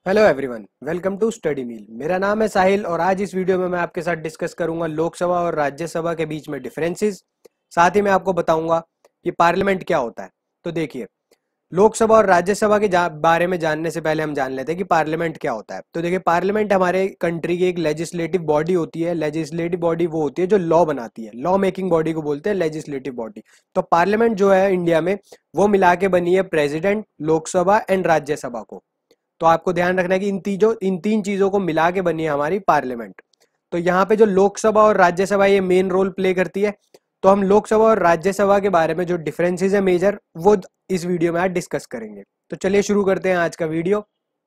Hello everyone, welcome to study meal. मेरा नाम है साहिल और आज इस वीडियो में मैं आपके साथ डिस्कस करूंगा लोकसभा और राज्यसभा के बीच में डिफरेंसेस। साथ ही मैं आपको बताऊंगा कि पार्लियामेंट क्या होता है। तो देखिए, लोकसभा और राज्यसभा के बारे में जानने से पहले हम जान लेते हैं कि पार्लियामेंट क्या होता है। तो देखिए, पार्लियामेंट हमारे कंट्री की एक लेजिस्लेटिव बॉडी होती है। लेजिस्लेटिव बॉडी वो होती है जो लॉ बनाती है। लॉ मेकिंग बॉडी को बोलते हैं लेजिस्लेटिव बॉडी। तो पार्लियामेंट जो है इंडिया में, वो मिला के बनी है प्रेसिडेंट, लोकसभा एंड राज्यसभा को। तो आपको ध्यान रखना है कि इन तीन चीजों को मिला के बनी है हमारी पार्लियामेंट। तो यहाँ पे जो लोकसभा और राज्यसभा ये मेन रोल प्ले करती है। तो हम लोकसभा और राज्यसभा के बारे में जो डिफरेंसेस है मेजर, वो इस वीडियो में आज डिस्कस करेंगे। तो चलिए शुरू करते हैं आज का वीडियो।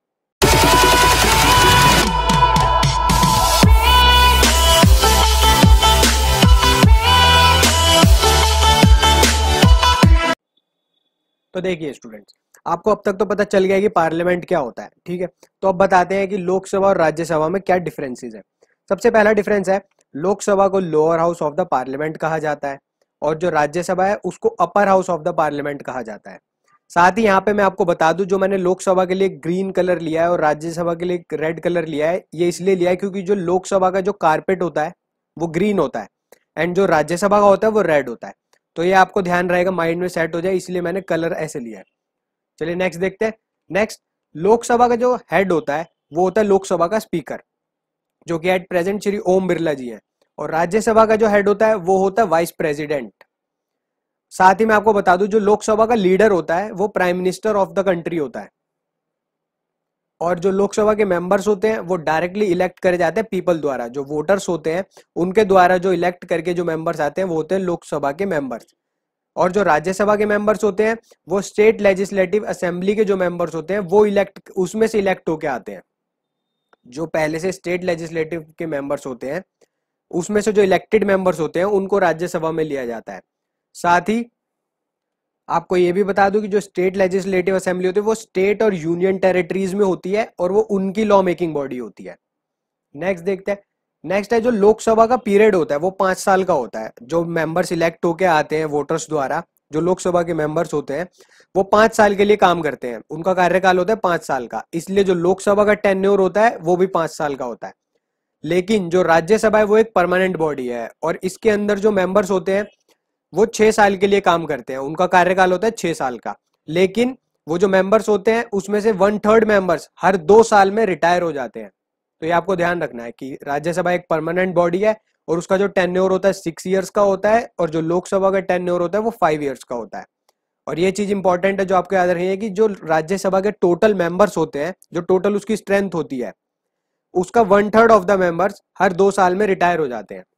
तो देखिए स्टूडेंट्स, आपको अब तक तो पता चल गया है कि पार्लियामेंट क्या होता है, ठीक है। तो अब बताते हैं कि लोकसभा और राज्यसभा में क्या डिफरेंसेस है। सबसे पहला डिफरेंस है, लोकसभा को lower house of the parliament कहा जाता है और जो राज्यसभा है उसको upper house of the parliament कहा जाता है। साथ ही यहाँ पे मैं आपको बता दूं, जो मैंने लोकसभा के लिए ग्रीन कलर लिया है और राज्यसभा के लिए रेड कलर लिया है, ये इसलिए लिया है क्योंकि जो लोकसभा का जो कारपेट होता है वो ग्रीन होता है एंड जो राज्यसभा का होता है वो रेड होता है। तो ये आपको ध्यान रहेगा, माइंड में सेट हो जाए, इसलिए मैंने कलर ऐसे लिया है। चलिए नेक्स्ट देखते हैं। नेक्स्ट, लोकसभा का जो हेड होता है वो होता है लोकसभा का स्पीकर, जो कि एट प्रेजेंट श्री ओम बिरला जी हैं। और राज्यसभा का जो हेड होता है वो होता है वाइस प्रेसिडेंट। साथ ही मैं आपको बता दूं, जो लोकसभा का लीडर होता है वो prime minister of the country होता है। और जो लोकसभा के मेंबर्स होते हैं वो डायरेक्टली इलेक्ट करे जाते हैं पीपल द्वारा। जो वोटर्स होते हैं उनके द्वारा जो इलेक्ट करके जो मेंबर्स आते हैं वो होते हैं लोकसभा के मेंबर्स। और जो राज्यसभा के मेंबर्स होते हैं वो स्टेट लेजिस्लेटिव असेंबली के जो मेंबर्स होते हैं वो उसमें से इलेक्ट होके आते हैं। जो पहले से स्टेट लेजिस्लेटिव के मेंबर्स होते हैं उसमें से जो इलेक्टेड मेंबर्स होते हैं उनको राज्यसभा में लिया जाता है। साथ ही आपको ये भी बता दूं कि जो स्टेट लेजिस्लेटिव असेंबली होती है वो स्टेट और यूनियन टेरिटरीज में होती है और वो उनकी लॉ मेकिंग बॉडी होती है। नेक्स्ट देखते हैं। नेक्स्ट है, जो लोकसभा का पीरियड होता है वो 5 साल का होता है। जो मेंबर्स इलेक्ट होके आते हैं वोटर्स द्वारा, जो लोकसभा के मेंबर्स होते हैं वो 5 साल के लिए काम करते हैं। उनका कार्यकाल होता है 5 साल का, इसलिए जो लोकसभा का टेन्योर होता है वो भी 5 साल का होता है। लेकिन जो राज्यसभा है वो एक परमानेंट बॉडी है और इसके अंदर जो मेंबर्स होते हैं वो 6 साल के लिए काम करते हैं। उनका कार्यकाल होता है 6 साल का। लेकिन वो जो मेंबर्स होते हैं उसमें से 1/3 मेंबर्स हर 2 साल में रिटायर हो जाते हैं। तो ये आपको ध्यान रखना है कि राज्यसभा एक परमानेंट बॉडी है और उसका जो टेन्योर होता है 6 ईयर्स का होता है और जो लोकसभा का टेन्योर होता है वो 5 ईयर्स का होता है। और ये चीज इंपॉर्टेंट है जो आपको याद रखनी है कि जो राज्यसभा के टोटल मेंबर्स होते हैं, जो टोटल उसकी स्ट्रेंथ होती है, उसका 1/3 ऑफ द मेंबर्स हर 2 साल में रिटायर हो जाते हैं।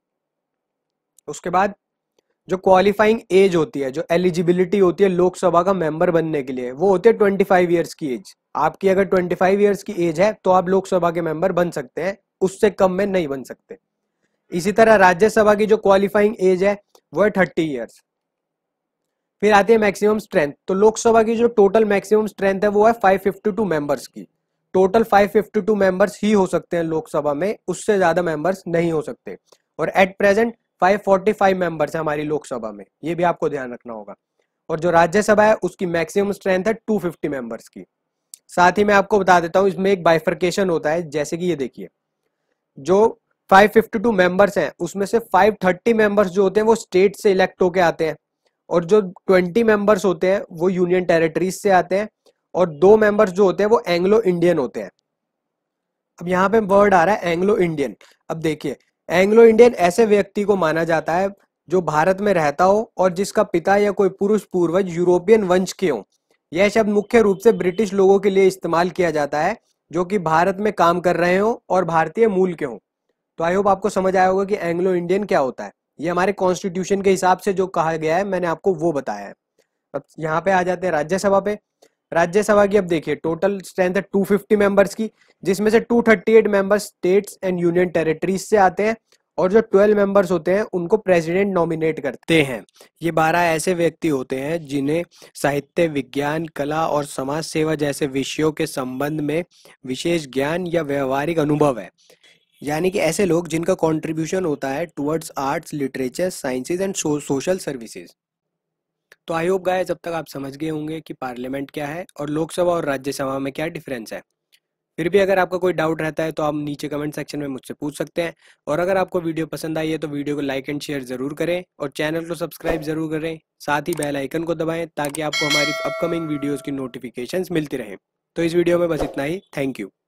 उसके बाद जो क्वालिफाइंग एज होती है, जो एलिजिबिलिटी होती है लोकसभा का मेंबर बनने के लिए, वो होती है 25 ईयर्स की एज। आपकी अगर 25 ईयर्स की एज है तो आप लोकसभा के मेंबर बन सकते हैं, उससे कम में नहीं बन सकते। इसी तरह राज्यसभा की जो क्वालिफाइंग एज है वो है 30 ईयर्स। फिर आती है मैक्सिमम स्ट्रेंथ। तो लोकसभा की जो टोटल मैक्सिमम स्ट्रेंथ है वो है 552 मेंबर्स की। टोटल 552 मेंबर्स ही हो सकते हैं लोकसभा में, उससे ज्यादा मेंबर्स नहीं हो सकते। और एट प्रेजेंट 545 मेंबर्स है हमारी लोकसभा में, ये भी आपको ध्यान रखना होगा। और जो राज्यसभा है उसकी मैक्सिमम स्ट्रेंथ है 250 मेंबर्स की। साथ ही मैं आपको बता देता हूँ, इसमें एक बाइफर्केशन होता है। जैसे कि ये देखिए, जो 552 मेंबर्स हैं उसमें से 530 मेंबर्स जो होते हैं वो स्टेट से इलेक्ट होके आते हैं और जो 20 मेंबर्स होते हैं वो यूनियन टेरिटरीज से आते हैं और 2 मेंबर्स जो होते हैं वो एंग्लो इंडियन होते हैं। अब यहाँ पे वर्ड आ रहा है एंग्लो इंडियन। अब देखिए, एंग्लो इंडियन ऐसे व्यक्ति को माना जाता है जो भारत में रहता हो और जिसका पिता या कोई पुरुष पूर्वज यूरोपियन वंश के हो। यह शब्द मुख्य रूप से ब्रिटिश लोगों के लिए इस्तेमाल किया जाता है जो कि भारत में काम कर रहे हो और भारतीय मूल के हो। तो आई होप आपको समझ आया होगा कि एंग्लो इंडियन क्या होता है। ये हमारे कॉन्स्टिट्यूशन के हिसाब से जो कहा गया है, मैंने आपको वो बताया है। अब यहाँ पे आ जाते हैं राज्यसभा पे। राज्यसभा की अब देखिए टोटल स्ट्रेंथ है 250 मेंबर्स की, जिसमें से 238 members states and union territories से आते हैं और जो 12 मेंबर्स होते हैं उनको प्रेसिडेंट नॉमिनेट करते हैं। ये 12 ऐसे व्यक्ति होते हैं जिन्हें साहित्य, विज्ञान, कला और समाज सेवा जैसे विषयों के संबंध में विशेष ज्ञान या व्यवहारिक अनुभव है। यानी कि ऐसे लोग जिनका कंट्रीब्यूशन होता है towards arts, literature, sciences and social services. तो आई होप गाइस अब तक आप समझ गए होंगे कि पार्लियामेंट क्या है और लोकसभा और राज्यसभा में क्या डिफरेंस है। फिर भी अगर आपका कोई डाउट रहता है तो आप नीचे कमेंट सेक्शन में मुझसे पूछ सकते हैं। और अगर आपको वीडियो पसंद आई है तो वीडियो को लाइक एंड शेयर ज़रूर करें और चैनल को सब्सक्राइब ज़रूर करें, साथ ही बेल आइकन को दबाएं ताकि आपको हमारी अपकमिंग वीडियोज़ की नोटिफिकेशंस मिलती रहें। तो इस वीडियो में बस इतना ही। Thank you.